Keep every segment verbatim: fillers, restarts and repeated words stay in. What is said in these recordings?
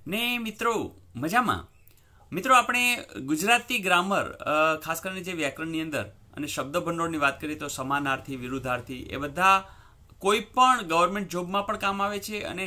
ને મિત્રો મજામાં મિત્રો આપણે ગુજરાતી ગ્રામર ખાસ કરીને જે વ્યાકરણની અંદર અને શબ્દ ભંડોળની વાત કરીએ તો સમાનાર્થી વિરુદ્ધાર્થી એ બધા કોઈ પણ ગવર્મેન્ટ જોબમાં પણ કામ આવે છે અને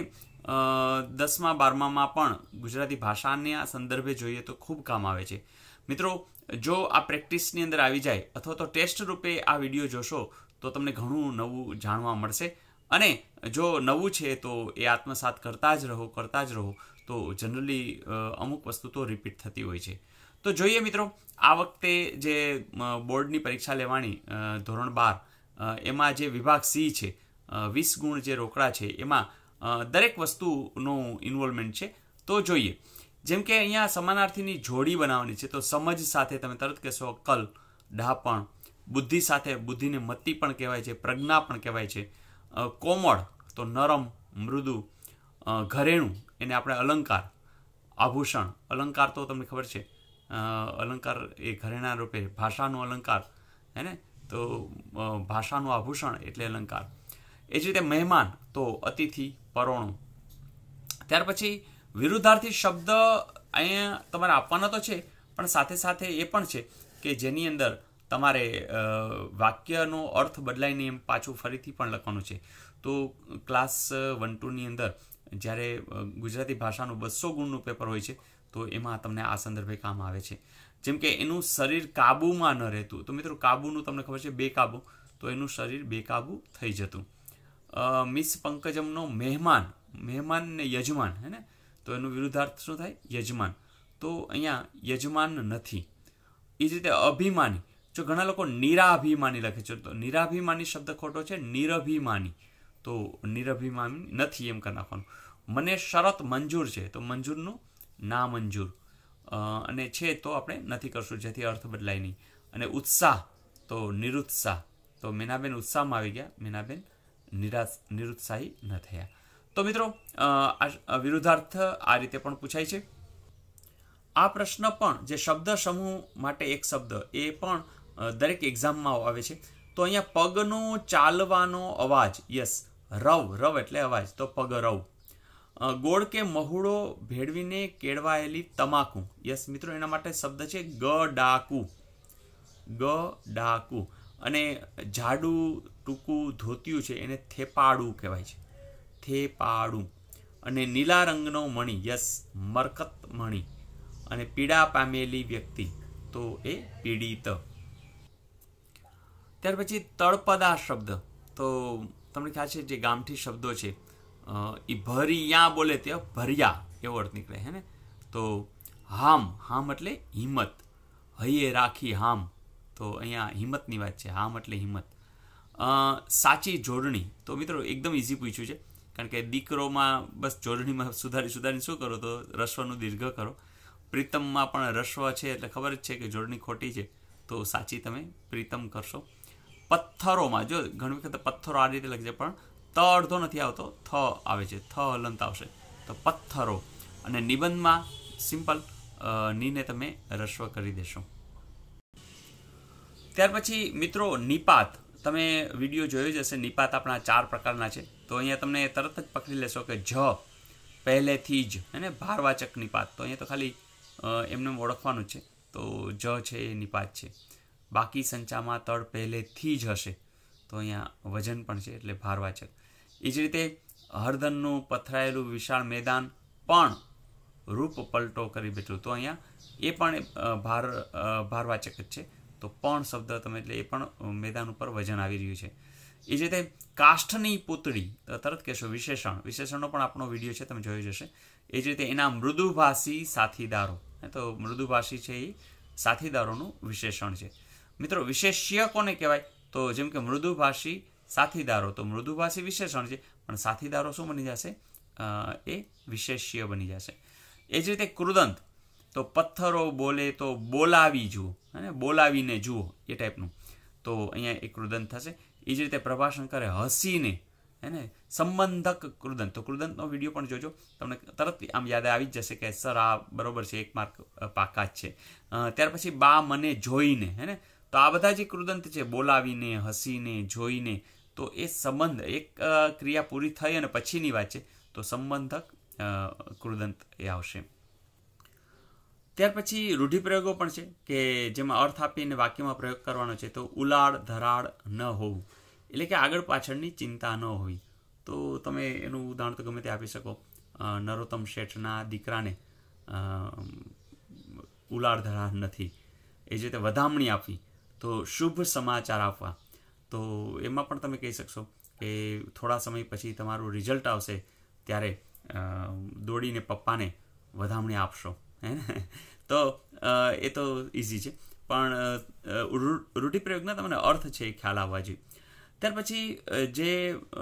દસમા બારમામાં પણ ગુજરાતી ભાષાના સંદર્ભે જોઈએ તો ખૂબ કામ આવે છે। મિત્રો જો આ પ્રેક્ટિસની અંદર આવી જાય અથવા તો ટેસ્ટ રૂપે આ વિડીયો જોશો તો તમને ઘણું નવું જાણવા મળશે અને જો નવું છે તો એ આત્મસાત કરતા જ રહો કરતા જ રહો તો જનરલી અમુક વસ્તુ તો રિપીટ થતી હોય છે। તો જોઈએ મિત્રો આ વખતે જે બોર્ડની પરીક્ષા લેવાની ધોરણ બાર એમાં જે વિભાગ સી છે વીસ ગુણ જે રોકડા છે એમાં દરેક વસ્તુનું ઇન્વોલ્વમેન્ટ છે। તો જોઈએ જેમ કે અહીંયા સમાનાર્થીની જોડી બનાવવાની છે તો સમજ સાથે તમે તરત કહેશો અક્કલ ડાપણ, બુદ્ધિ સાથે બુદ્ધિને મતિ પણ કહેવાય છે, પ્રજ્ઞા પણ કહેવાય છે, કોમળ તો નરમ મૃદુ, ઘરેણું એને આપણે અલંકાર, આભૂષણ અલંકાર તો તમને ખબર છે અલંકાર એ ઘરેણા રૂપે ભાષાનું અલંકાર હે ને તો ભાષાનું આભૂષણ એટલે અલંકાર। એ જ રીતે મહેમાન તો અતિથિ પરોણું। ત્યાર પછી વિરુદ્ધાર્થી શબ્દ અહીંયા તમારે આપવાના તો છે પણ સાથે સાથે એ પણ છે કે જેની અંદર તમારે વાક્યનો અર્થ બદલાય નહીં એમ પાછું ફરીથી પણ લખવાનું છે। તો ક્લાસ વન ટુની અંદર જ્યારે ગુજરાતી ભાષાનું બસો ગુણનું પેપર હોય છે તો એમાં તમને આ સંદર્ભે કામ આવે છે। જેમ કે એનું શરીર કાબૂમાં ન રહેતું તો મિત્રો કાબૂનું તમને ખબર છે બેકાબૂ તો એનું શરીર બેકાબૂ થઈ જતું। મિસ પંકજમનો મહેમાન મહેમાન ને યજમાન હે ને તો એનું વિરુદ્ધાર્થ શું થાય યજમાન તો અહીંયા યજમાન નથી। એ જ રીતે અભિમાની જો ઘણા લોકો નિરાભિમાની લખે છે તો નિરાભિમાની શબ્દ ખોટો છે નિરભિમાની તો નિરભિમાની નથી એમ કરી નાખવાનું। મને શરત મંજૂર છે તો મંજૂરનું ના મંજૂર અને છે તો આપણે નથી કરશું જેથી અર્થ બદલાય નહીં। અને ઉત્સાહ તો નિરુત્સાહ તો મીનાબેન ઉત્સાહમાં આવી ગયા મીનાબેન નિરાશ નિરુત્સાહી ન થયા। તો મિત્રો આ વિરુદ્ધાર્થ આ રીતે પણ પૂછાય છે। આ પ્રશ્ન પણ જે શબ્દ સમૂહ માટે એક શબ્દ એ પણ દરેક એક્ઝામમાં આવે છે તો અહીંયા પગનો ચાલવાનો અવાજ યસ રવ રવ એટલે અવાજ તો પગ રવ। ગોળ કે મહુડો ભેળવીને કેળવાયેલી તમાકુ યસ મિત્રો એના માટે શબ્દ છે ગ ડાકુ ગ ડાકુ। અને જાડું ટૂંકું ધોતિયું છે એને થેપાડું કહેવાય છે થેપાડું। અને નીલા રંગનો મણી યસ મરકત મણી। અને પીડા પામેલી વ્યક્તિ તો એ પીડિત। ત્યાર પછી તળપદા શબ્દ તો તમને ખ્યાલ છે જે ગામઠી શબ્દો છે એ ભરિયા બોલે તે ભર્યા એવો અર્થ નીકળે હે ને તો હામ હામ એટલે હિંમત હૈયે રાખી હામ તો અહીંયા હિંમતની વાત છે હામ એટલે હિંમત। સાચી જોડણી તો મિત્રો એકદમ ઇઝી પૂછ્યું છે કારણ કે દીકરોમાં બસ જોડણીમાં સુધારી સુધારી શું કરો તો રસ્વનું દીર્ઘ કરો। પ્રીતમમાં પણ રસ્વ છે એટલે ખબર જ છે કે જોડણી ખોટી છે તો સાચી તમે પ્રીતમ કરશો। પથ્થરોમાં જો ઘણી વખત પથ્થરો આ રીતે લખશે પણ ત અડધો નથી આવતો થ આવે છે થ હલંત આવશે તો પથ્થરો। અને નિબંધમાં સિમ્પલ નીને તમે રસ્વ કરી દેશો। ત્યાર પછી મિત્રો નિપાત તમે વિડીયો જોયો જ હશે નિપાત આપણા ચાર પ્રકારના છે તો અહીંયા તમને તરત જ પકડી લેશો કે જ પહેલેથી જ હે ને ભારવાચક નિપાત તો અહીંયા તો ખાલી એમને ઓળખવાનું છે તો જ છે એ નિપાત છે। બાકી સંચામાં તળ પહેલેથી જ હશે તો અહીંયા વજન પણ છે એટલે ભારવાચક। એ જ રીતે હરદનનું પથરાયેલું વિશાળ મેદાન પણ રૂપ પલટો કરી બેઠું તો અહીંયા એ પણ ભાર ભારવાચક જ છે તો પણ શબ્દ તમે એટલે એ પણ મેદાન ઉપર વજન આવી રહ્યું છે। એ જ રીતે કાષ્ઠની પૂતળી તરત કહેશો વિશેષણ વિશેષણનો પણ આપણો વિડીયો છે તમે જોઈ જશે। એ જ રીતે એના મૃદુભાષી સાથીદારો તો મૃદુભાષી છે એ સાથીદારોનું વિશેષણ છે। મિત્રો વિશેષ્ય કોને કહેવાય તો જેમ કે મૃદુભાષી સાથીદારો તો મૃદુભાષી વિશેષણ છે પણ સાથીદારો શું બની જશે એ વિશેષ્ય બની જશે। એ જ રીતે કૃદંત તો પથ્થરો બોલે તો બોલાવી જુઓ અને બોલાવીને જુઓ એ ટાઈપનું તો અહીંયા એક કૃદંત થશે। એ જ રીતે પ્રભાશંકરે હસીને હે ને સંબંધક કૃદંત તો કૃદંતનો વિડીયો પણ જોજો તમને તરત આમ યાદ આવી જ જશે કે સર આ બરોબર છે એક માર્ક પાકા જ છે। ત્યાર પછી બા મને જોઈને હે ને તો આ બધા જે કૃદંત છે બોલાવીને હસીને જોઈને તો એ સંબંધ એક ક્રિયા પૂરી થઈ અને પછીની વાત છે તો સંબંધક કૃદંત એ આવશે. ત્યાર પછી રૂઢિપ્રયોગો પણ છે કે જેમાં અર્થ આપીને વાક્યમાં પ્રયોગ કરવાનો છે. તો ઉલાળ ધરાળ ન હોવું એટલે કે આગળ પાછળની ચિંતા ન હોવી. તો તમે એનું ઉદાહરણ તો ગમે તે આપી શકો. નરોત્તમ શેઠના દીકરાને ઉલાળ ધરાળ નથી. એ જ રીતે વધામણી આપવી તો શુભ સમાચાર આપવા. તો એમાં પણ તમે કહી શકશો કે થોડા સમય પછી તમારું રિઝલ્ટ આવશે ત્યારે દોડીને પપ્પાને વધામણી આપશો, હે ને. તો એ તો ઇઝી છે, પણ રૂઢિપ્રયોગના તમને અર્થ છે એ ખ્યાલ આવવા જોઈએ. ત્યાર પછી જે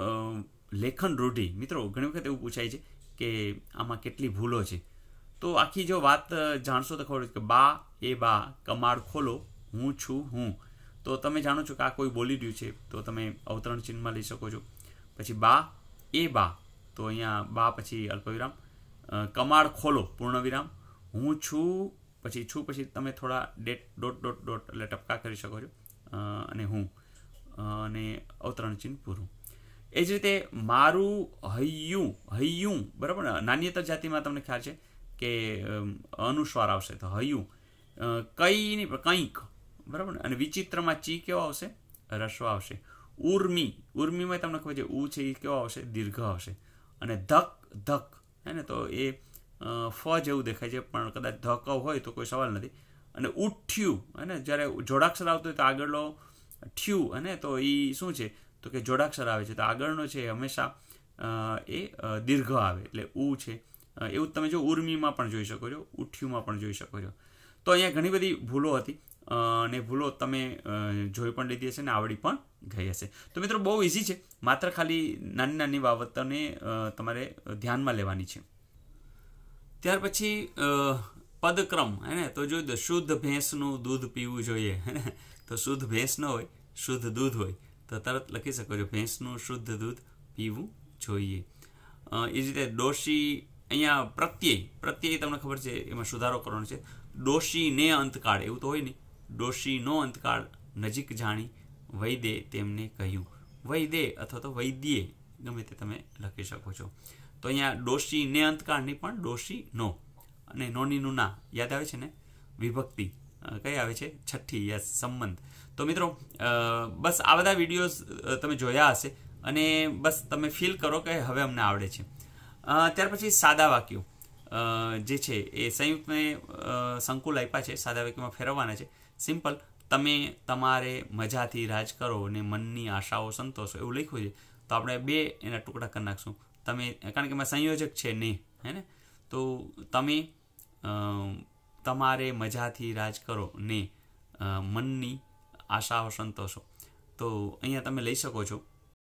લેખન રૂઢિ, મિત્રો ઘણી વખત એવું પૂછાય છે કે આમાં કેટલી ભૂલો છે. તો આખી જો વાત જાણશો તો ખબર કે બા એ બા કમાડ ખોલો હું છું હું. તો તમે જાણો છો કે આ કોઈ બોલી રહ્યું છે તો તમે અવતરણ ચિહ્નમાં લઈ શકો છો. પછી બા એ બા તો અહીંયા બા પછી અલ્પવિરામ, કમાડ ખોલો પૂર્ણ વિરામ, હું છું પછી છું પછી તમે થોડા ડેટ ડોટ ડોટ ડોટ એટલે ટપકા કરી શકો છો, અને હું અને અવતરણ ચિહ્ન પૂરું. એ જ રીતે મારું હૈયું હૈયું બરાબર ને. નાન્યતર જાતિમાં તમને ખ્યાલ છે કે અનુસ્વાર આવશે તો હૈયું. કઈ નહીં પણ કંઈક બરાબર ને. અને વિચિત્રમાં ચી કેવો આવશે? રસ્વ આવશે. ઉર્મી ઉર્મીમાં તમને ખબર છે ઉ છે એ કેવો આવશે? દીર્ઘ આવશે. અને ધક ધક હે ને, તો એ ફ જેવું દેખાય છે પણ કદાચ ધક હોય તો કોઈ સવાલ નથી. અને ઉઠ્યું હે ને, જ્યારે જોડાક્ષર આવતો હોય તો આગળનો ઠ્યું હે ને, તો એ શું છે તો કે જોડાક્ષર આવે છે તો આગળનો છે હંમેશા એ દીર્ઘ આવે એટલે ઉ છે. એવું તમે જો ઉર્મીમાં પણ જોઈ શકો છો, ઉઠ્યુંમાં પણ જોઈ શકો છો. તો અહીંયા ઘણી બધી ભૂલો હતી અને ભૂલો તમે જોઈ પણ લીધી હશે ને આવડી પણ ગઈ હશે. તો મિત્રો બહુ ઇઝી છે, માત્ર ખાલી નાની નાની બાબતોને તમારે ધ્યાનમાં લેવાની છે. ત્યાર પછી પદક્રમ હે ને, તો જો શુદ્ધ ભેંસનું દૂધ પીવું જોઈએ હે ને. તો શુદ્ધ ભેંસ ન હોય, શુદ્ધ દૂધ હોય તો તરત લખી શકો છો ભેંસનું શુદ્ધ દૂધ પીવું જોઈએ. એ જ રીતે ડોશી, અહીંયા પ્રત્યય પ્રત્યય તમને ખબર છે એમાં સુધારો કરવાનો છે. ડોશીને અંતકાળ એવું તો હોય નહીં. ડોશીનો અંતકાળ નજીક જાણી વૈદે તેમને કહ્યું. વૈદે અથવા તો વૈદ્યે ગમે તે તમે લખી શકો છો. તો અહીંયા ડોશીને અંતકાળ નહીં પણ ડોશી નો. અને નોનીનું ના યાદ આવે છે ને, વિભક્તિ કઈ આવે છે? છઠ્ઠી, યસ, સંબંધ. તો મિત્રો બસ આ બધા વિડીયોઝ તમે જોયા હશે અને બસ તમે ફીલ કરો કે હવે અમને આવડે છે. ત્યાર પછી સાદા વાક્યો જે છે એ સંયુક્તને સંકુલ આપ્યા છે, સાદા વાક્યમાં ફેરવવાના છે. સિમ્પલ, તમે તમારે મજાથી રાજ કરો અને મનની આશાઓ સંતોષો એવું લખ્યું છે તો આપણે બે એના ટુકડા કરી નાખશું. તમે, કારણ કે એમાં સંયોજક છે ને, હે ને, તો તમે તમારે મજાથી રાજ કરો ને મનની આશાઓ સંતોષો. તો અહીંયા તમે લઈ શકો છો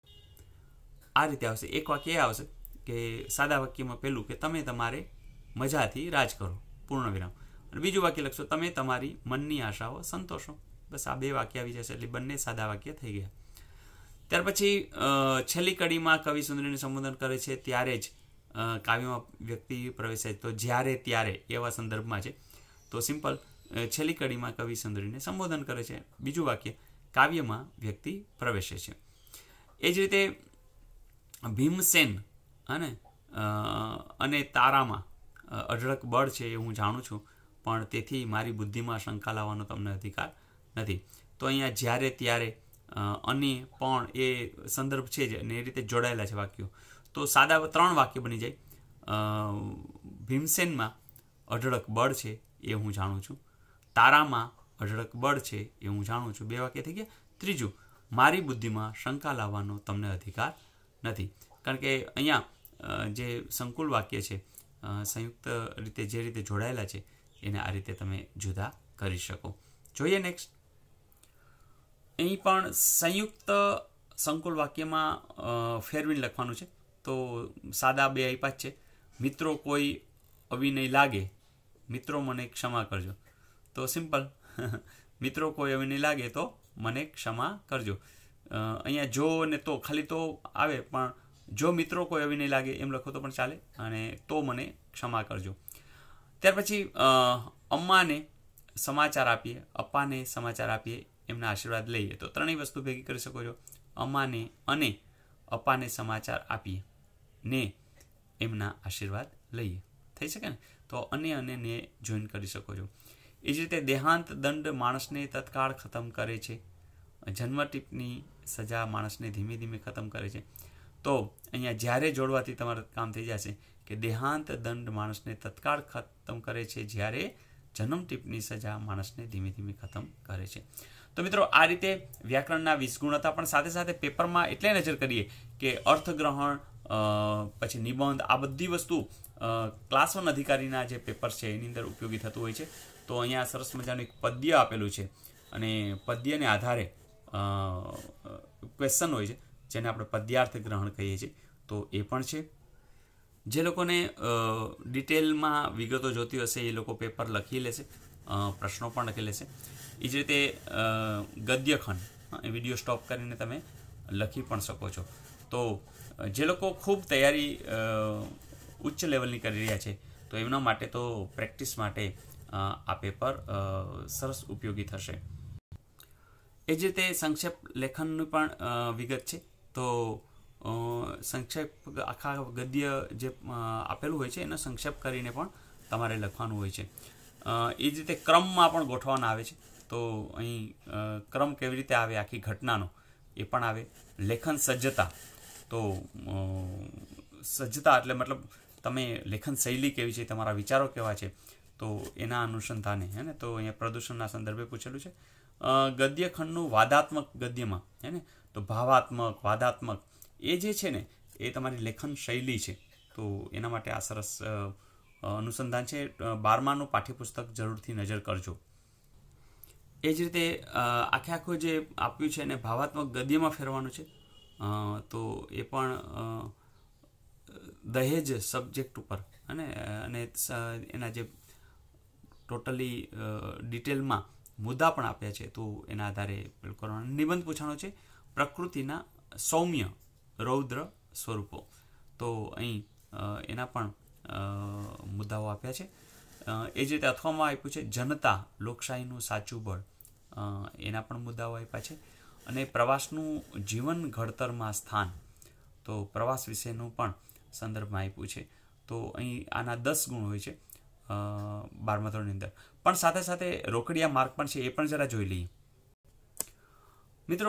આ રીતે આવશે. એક વાક્ય એ આવશે કે સાદા વાક્યમાં પહેલું કે તમે તમારે મજાથી રાજ કરો પૂર્ણ વિરામ, અને બીજું વાક્ય લખશો તમે તમારી મનની આશાઓ સંતોષો. બસ આ બે વાક્ય આવી જશે એટલે બંને સાદા વાક્ય થઈ ગયા. ત્યાર પછી છેલ્લી કડીમાં કવિ સુંદરીને સંબોધન કરે છે ત્યારે જ કાવ્યમાં વ્યક્તિ પ્રવેશે. તો જ્યારે ત્યારે એવા સંદર્ભમાં છે. તો સિમ્પલ, છેલ્લી કડીમાં કવિ સુંદરીને સંબોધન કરે છે. બીજું વાક્ય કાવ્યમાં વ્યક્તિ પ્રવેશે છે. એ જ રીતે ભીમસેન અને અને તારામાં અઢળક બળ છે એ હું જાણું છું, પણ તેથી મારી બુદ્ધિમાં શંકા લાવવાનો તમને અધિકાર નથી. તો અહીંયા જ્યારે ત્યારે અને પણ એ સંદર્ભ છે જ અને એ રીતે જોડાયેલા છે વાક્યો. તો સાદા ત્રણ વાક્ય બની જાય. ભીમસેનમાં અઢળક બળ છે એ હું જાણું છું, તારામાં અઢળક બળ છે એ હું જાણું છું, બે વાક્ય થઈ ગયા. ત્રીજું, મારી બુદ્ધિમાં શંકા લાવવાનો તમને અધિકાર નથી. કારણ કે અહીંયા જે સંકુલ વાક્ય છે સંયુક્ત રીતે જે રીતે જોડાયેલા છે એને આ રીતે તમે જુદા કરી શકો. જોઈએ નેક્સ્ટ. અહીં પણ સંયુક્ત સંકુલ વાક્યમાં ફેરવીને લખવાનું છે. તો સાદા બે આપ્યા જ છે. મિત્રો કોઈ અવિનય લાગે, મિત્રો મને ક્ષમા કરજો. તો સિમ્પલ, મિત્રો કોઈ અવિનય લાગે તો મને ક્ષમા કરજો. અહીંયા જો ને તો ખાલી તો આવે, પણ જો મિત્રો કોઈ અવિનય લાગે એમ લખો તો પણ ચાલે, અને તો મને ક્ષમા કરજો. ત્યાર પછી અમ્માને સમાચાર આપીએ, અપ્પાને સમાચાર આપીએ, એમના આશીર્વાદ લઈએ. તો ત્રણેય વસ્તુ ભેગી કરી શકો છો. અમ્માને અને અપ્પાને સમાચાર આપીએ ને એમના આશીર્વાદ લઈએ, થઈ શકે ને? તો અને અને ને જોઈન કરી શકો છો. એ જ રીતે દેહાંત દંડ માણસને તત્કાળ ખતમ કરે છે. જન્મ ટીપની સજા માણસને ધીમે ધીમે ખતમ કરે છે. તો અહીંયા જ્યારે જોડવાથી તમારું કામ થઈ જશે કે દેહાંત દંડ માણસને તત્કાળ ખતમ કરે છે, જ્યારે જન્મ ટીપની સજા માણસને ધીમે ધીમે ખતમ કરે છે. તો મિત્રો આ રીતે વ્યાકરણના વીસ ગુણ હતા, પણ સાથે સાથે પેપરમાં એટલે નજર કરીએ કે અર્થગ્રહણ પછી નિબંધ આ બધી વસ્તુ ક્લાસ વન અધિકારીના જે પેપર છે એની અંદર ઉપયોગી થતું હોય છે. તો અહીંયા સરસ મજાનું એક પદ્ય આપેલું છે અને પદ્યને આધારે ક્વેશ્ચન હોય છે જેને આપણે પદ્યાર્થ ગ્રહણ કહીએ છીએ. તો એ પણ છે. જે લોકોને ડિટેલમાં વિગતો જોતી હશે એ લોકો પેપર લખી લેશે, પ્રશ્નો પણ લખી લેશે. એ જ રીતે ગદ્યખંડ એ વિડીયો સ્ટોપ કરીને તમે લખી પણ શકો છો. તો જે લોકો ખૂબ તૈયારી ઉચ્ચ લેવલની કરી રહ્યા છે તો એમના માટે તો પ્રેક્ટિસ માટે આ પેપર સરસ ઉપયોગી થશે. એ જ રીતે સંક્ષેપ લેખનની પણ વિગત છે. તો સંક્ષેપ આખા ગદ્ય જે આપેલું હોય છે એનો સંક્ષેપ કરીને પણ તમારે લખવાનું હોય છે. એ જ રીતે ક્રમમાં પણ ગોઠવવાના આવે છે. તો અહીં ક્રમ કેવી રીતે આવે આખી ઘટનાનો એ પણ આવે. લેખન સજ્જતા, તો સજ્જતા એટલે મતલબ તમે લેખન શૈલી કેવી છે, તમારા વિચારો કેવા છે, તો એના અનુસંધાને હે ને. તો અહીંયા પ્રદૂષણના સંદર્ભે પૂછેલું છે. ગદ્યખંડનું વાદાત્મક ગદ્યમાં હે ને, તો ભાવાત્મક વાદાત્મક એ જે છે ને એ તમારી લેખન શૈલી છે. તો એના માટે આ સરસ અનુસંધાન છે. બારમાનું પાઠ્યપુસ્તક જરૂરથી નજર કરજો. એ જ રીતે આખે આખું જે આપ્યું છે એને ભાવાત્મક ગદ્યમાં ફેરવાનું છે. તો એ પણ દહેજ સબ્જેક્ટ ઉપર અને અને એના જે ટોટલી ડિટેલમાં મુદ્દા પણ આપ્યા છે તો એના આધારે પેલું કરવાનું. નિબંધ પૂછવાનો છે પ્રકૃતિના સૌમ્ય રૌદ્ર સ્વરૂપો. તો અહીં એના પણ મુદ્દાઓ આપ્યા છે. એ જ રીતે અથવામાં આપ્યું છે જનતા લોકશાહીનું સાચું બળ, એના પણ મુદ્દાઓ આપ્યા છે. અને પ્રવાસનું જીવન ઘડતરમાં સ્થાન, તો પ્રવાસ વિશેનું પણ સંદર્ભમાં આપ્યું છે. તો અહીં આના દસ ગુણ હોય છે બારમા ધોરણની અંદર. પણ સાથે સાથે રોકડિયા માર્ક પણ છે, એ પણ જરા જોઈ લઈએ. મિત્રો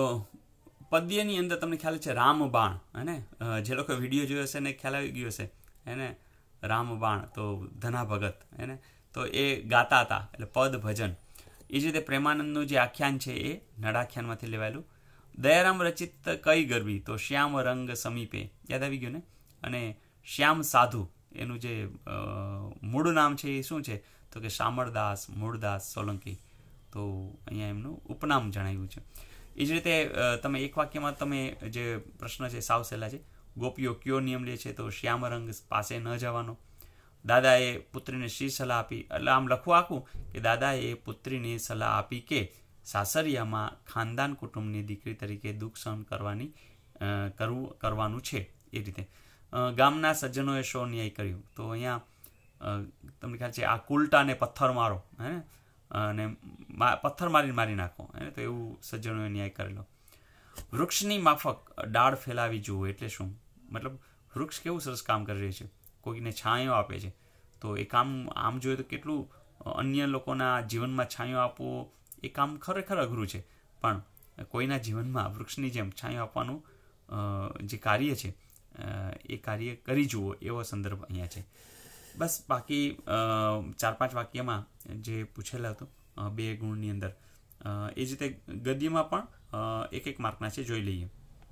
પદ્યની અંદર તમને ખ્યાલ છે રામબાણ હે ને, જે લોકો વિડીયો જોયો હશે ને ખ્યાલ આવી ગયો હશે હે ને, રામબાણ તો ધના ભગત હે ને, તો એ ગાતા હતા એટલે પદ ભજન. એ જ રીતે પ્રેમાનંદનું જે આખ્યાન છે એ નળાખ્યાનમાંથી લેવાયેલું. દયારામ રચિત કઈ ગરબી, તો શ્યામ રંગ સમીપે, યાદ આવી ગયું ને. અને શ્યામ સાધુ એનું જે મૂળ નામ છે એ શું છે, તો કે શામળદાસ મૂળદાસ સોલંકી. તો અહીંયા એમનું ઉપનામ જણાવ્યું છે. એ જ રીતે તમે એક વાક્યમાં તમે જે પ્રશ્ન છે સાવ સહેલા છે. ગોપીઓ કયો નિયમ લે છે, તો શ્યામ રંગ પાસે ન જવાનો. દાદાએ પુત્રીને શી સલાહ આપી, એટલે આમ લખવું આખું કે દાદાએ પુત્રીને સલાહ આપી કે સાસરિયામાં ખાનદાન કુટુંબની દીકરી તરીકે દુઃખ સહન કરવાની કરવું કરવાનું છે. એ રીતે ગામના સજ્જનોએ શો ન્યાય કર્યું. તો અહીંયા તમને ખ્યાલ છે આ કુલટાને પથ્થર મારો હે ને, અને પથ્થર મારીને મારી નાખો હે, તો એવું સજ્જનોએ ન્યાય કરેલો. વૃક્ષની માફક ડાળ ફેલાવી જુઓ એટલે શું, મતલબ વૃક્ષ કેવું સરસ કામ કરી રહ્યું છે, કોઈને છાંયો આપે છે. તો એ કામ આમ જોઈએ તો કેટલું અન્ય લોકોના જીવનમાં છાંયો આપવો એ કામ ખરેખર અઘરું છે, પણ કોઈના જીવનમાં વૃક્ષની જેમ છાંયો આપવાનું જે કાર્ય છે એ કાર્ય કરી જુઓ એવો સંદર્ભ અહીંયા છે. બસ બાકી ચાર પાંચ વાક્યમાં જે પૂછેલા હતું બે ગુણની અંદર, એ જ રીતે ગદ્યમાં પણ એક એક માર્કના છે, જોઈ લઈએ.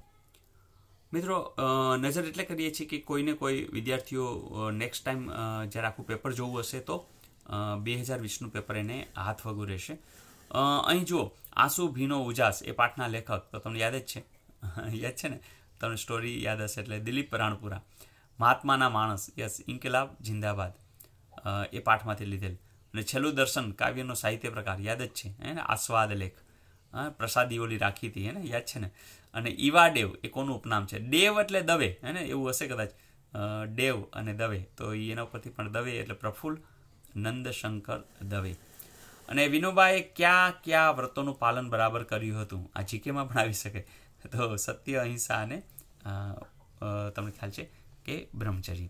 મિત્રો નજર એટલે કરીએ છીએ કે કોઈને કોઈ વિદ્યાર્થીઓ નેક્સ્ટ ટાઈમ જ્યારે આખું પેપર જોવું હશે તો બે હજાર વીસનું પેપર એને હાથ વગું રહેશે. અહીં જુઓ આંસુ ભીનો ઉજાસ એ પાઠના લેખક તો તમને યાદ જ છે, યાદ છે ને, તમને સ્ટોરી યાદ હશે એટલે દિલીપ રાણપુરા. મહાત્માના માણસ, યસ, ઇન્કલાબ જિંદાબાદ એ પાઠમાંથી લીધેલ. અને છેલ્લું દર્શન કાવ્યનો સાહિત્ય પ્રકાર યાદ જ છે હે ને, આસ્વાદ લેખ, હા, પ્રસાદી ઓલી રાખી હતી હે ને, યાદ છે ને. અને ઈવા ડેવ એ કોનું ઉપનામ છે, ડેવ એટલે દવે હે ને, એવું હશે કદાચ, ડેવ અને દવે, તો એના ઉપરથી પણ દવે એટલે પ્રફુલ્લ નંદશંકર દવે. અને વિનોબાએ કયા કયા વ્રતોનું પાલન બરાબર કર્યું હતું, આ જીકેમાં પણ આવી શકે. તો સત્ય, અહિંસા અને તમને ખ્યાલ છે કે બ્રહ્મચર્ય.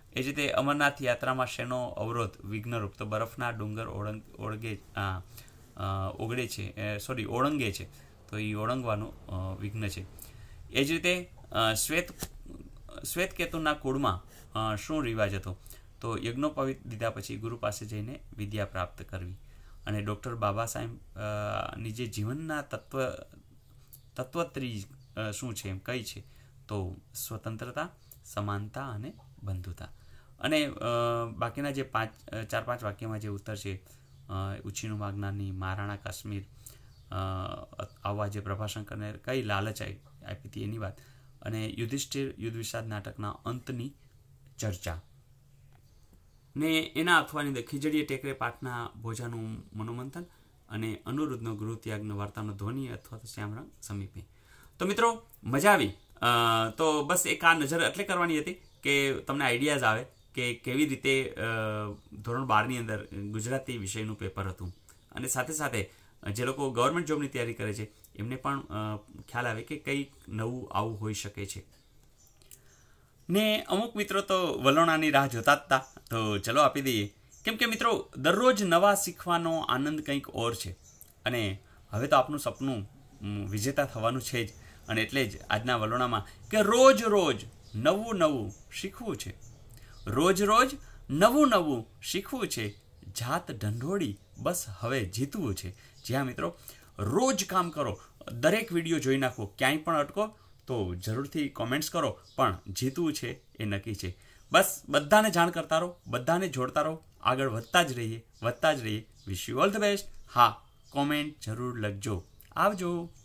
એ જ રીતે અમરનાથ યાત્રામાં શેનો અવરોધ વિઘ્નરૂપ? તો બરફના ડુંગર ઓળંગ ઓળગે ઓગળે છે, સોરી ઓળંગે છે, તો એ ઓળંગવાનું વિઘ્ન છે. એ જ રીતે શ્વેત શ્વેતકેતુના કુળમાં શું રિવાજ હતો? તો યજ્ઞોપવિત દીધા પછી ગુરુ પાસે જઈને વિદ્યા પ્રાપ્ત કરવી. અને ડૉક્ટર બાબા સાહેબ ની જે જીવનના તત્વ તત્વત્રી શું છે એમ કઈ છે? તો સ્વતંત્રતા, સમાનતા અને બંધુતા. અને બાકીના જે પાંચ ચાર પાંચ વાક્યમાં જે ઉત્તર છે, ઉછીનું માગનાની, મહારાણા કાશ્મીર આવવા જે પ્રભાશંકરને કઈ લાલચ આપી હતી એની વાત, અને યુધિષ્ઠિર યુદ્ધ વિષાદ નાટકના અંતની ચર્ચા. ને એના અથવાની અંદર ખીજડીએ ટેકરે પાઠના ભોજાનું મનોમંથન અને અનુરુદ્ધનો ગૃહત્યાગનો વાર્તાનો ધ્વનિ અથવા તો શ્યામરંગ સમીપે. તો મિત્રો મજા આવી. તો બસ એક આ નજર એટલે કરવાની હતી કે તમને આઈડિયાઝ આવે કે કેવી રીતે ધોરણ બારની અંદર ગુજરાતી વિષયનું પેપર હતું, અને સાથે સાથે જે લોકો ગવર્મેન્ટ જોબની તૈયારી કરે છે એમને પણ ખ્યાલ આવે કે કંઈક નવું આવું હોઈ શકે છે. ને અમુક મિત્રો તો વલોણાની રાહ જોતા જ હતા, તો ચલો આપી દઈએ. કેમ કે મિત્રો દરરોજ નવા શીખવાનો આનંદ કંઈક ઓર છે, અને હવે તો આપનું સપનું વિજેતા થવાનું છે જ. અને એટલે જ આજના વલોણામાં કે રોજ રોજ નવું નવું શીખવું છે, રોજ રોજ નવું નવું શીખવું છે, જાત ઢંઢોળી બસ હવે જીતવું છે. જ્યાં મિત્રો રોજ કામ કરો, દરેક વિડીયો જોઈ નાખો, ક્યાંય પણ અટકો તો જરૂરથી કોમેન્ટ્સ કરો, પણ જીતવું છે એ નક્કી છે. બસ બધાને જાણ કરતા રહો, બધાને જોડતા રહો, આગળ વધતા જ રહીએ વધતા જ રહીએ. Wish you all the best. હા, કોમેન્ટ જરૂર લખજો. આવજો.